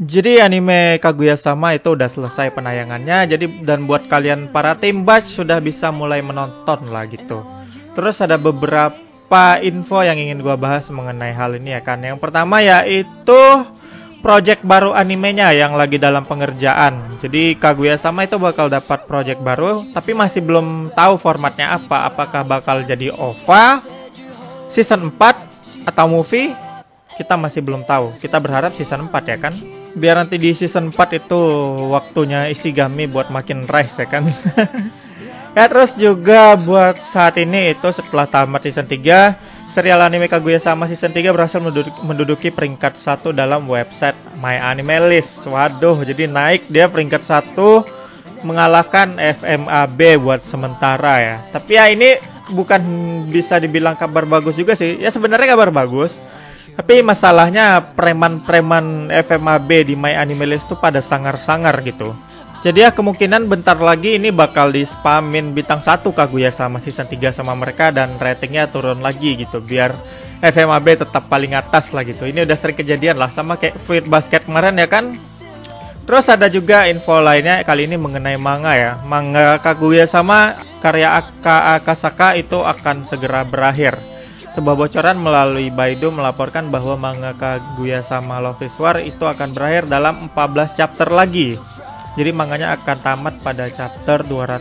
Jadi anime Kaguya-sama itu udah selesai penayangannya. Jadi dan buat kalian para tim batch sudah bisa mulai menonton lah gitu. Terus ada beberapa info yang ingin gua bahas mengenai hal ini ya kan. Yang pertama yaitu project baru animenya yang lagi dalam pengerjaan. Jadi Kaguya-sama itu bakal dapat project baru, tapi masih belum tahu formatnya apa. Apakah bakal jadi OVA, season 4 atau movie? Kita masih belum tahu. Kita berharap season 4 ya kan. Biar nanti di season 4 itu waktunya Ishigami buat makin rise ya kan. Ya terus juga buat saat ini itu setelah tamat season 3, serial anime Kaguya-sama season 3 berhasil menduduki peringkat 1 dalam website MyAnimeList. Waduh, jadi naik dia peringkat 1 mengalahkan FMAB buat sementara ya. Tapi ya ini bukan bisa dibilang kabar bagus juga sih. Ya sebenarnya kabar bagus. Tapi masalahnya preman-preman FMAB di MyAnimeList tuh pada sangar-sangar gitu. Jadi ya kemungkinan bentar lagi ini bakal di spamin bintang 1 Kaguya-sama season 3 sama mereka dan ratingnya turun lagi gitu biar FMAB tetap paling atas lah gitu. Ini udah sering kejadian lah sama kayak Fruit Basket kemarin ya kan. Terus ada juga info lainnya kali ini mengenai manga ya. Manga Kaguya-sama karya Aka Akasaka itu akan segera berakhir. Sebuah bocoran melalui Baidu melaporkan bahwa manga Kaguya-sama Love is War itu akan berakhir dalam 14 chapter lagi. Jadi manganya akan tamat pada chapter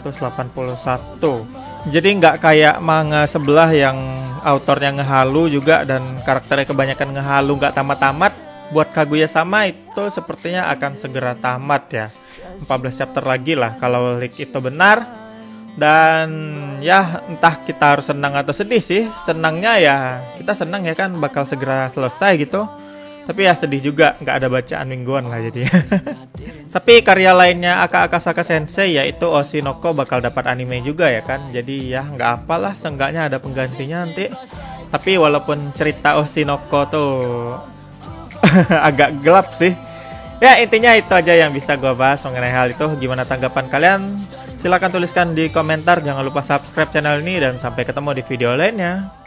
281. Jadi nggak kayak manga sebelah yang autornya ngehalu juga dan karakternya kebanyakan ngehalu nggak tamat-tamat. Buat Kaguya-sama itu sepertinya akan segera tamat ya. 14 chapter lagi lah kalau leak itu benar. Dan ya entah kita harus senang atau sedih sih. Senangnya ya kita senang ya kan bakal segera selesai gitu. Tapi ya sedih juga nggak ada bacaan mingguan lah jadi. Tapi karya lainnya Aka Akasaka Sensei yaitu Oshinoko bakal dapat anime juga ya kan. Jadi ya nggak apalah, seenggaknya ada penggantinya nanti. Tapi walaupun cerita Oshinoko tuh agak gelap sih. Ya intinya itu aja yang bisa gue bahas mengenai hal itu. Gimana tanggapan kalian? Silahkan tuliskan di komentar. Jangan lupa subscribe channel ini dan sampai ketemu di video lainnya.